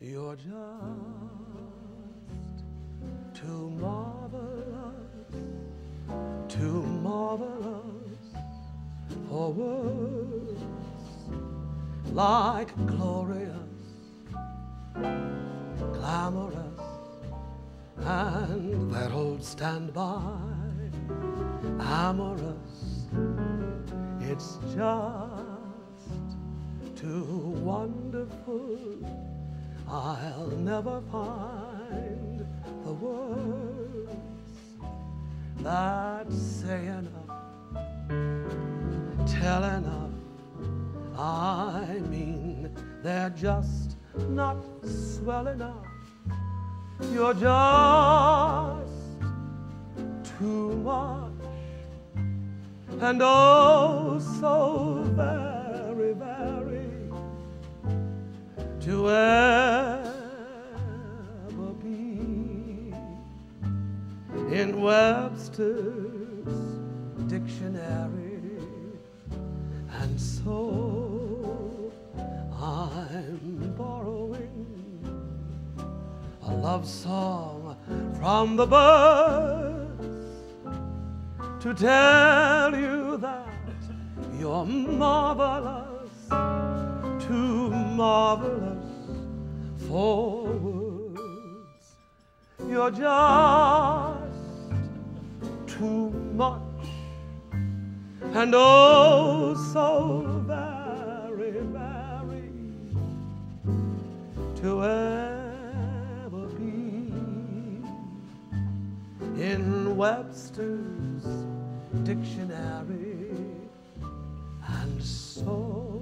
You're just too marvelous for words, like glorious, glamorous, and that old standby, amorous. It's just too wonderful. I'll never find the words that say enough, tell enough. I mean, they're just not swell enough. You're just too much, and oh so very, very, to ever be in Webster's dictionary. And so I'm borrowing a love song from the birds to tell you that you're marvelous, too marvelous for words. You're just too much, and oh so very, very, to ever be in Webster's dictionary. And so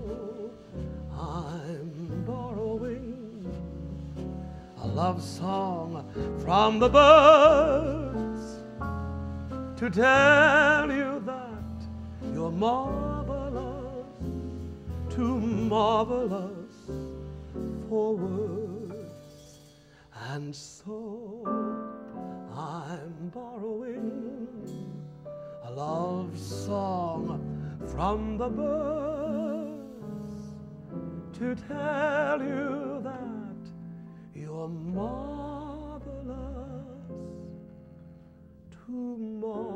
I'm borrowing a love song from the birds to tell you that you're marvelous, too marvelous for words. And so I'm borrowing a love song from the birds to tell you that you're marvelous, too marvelous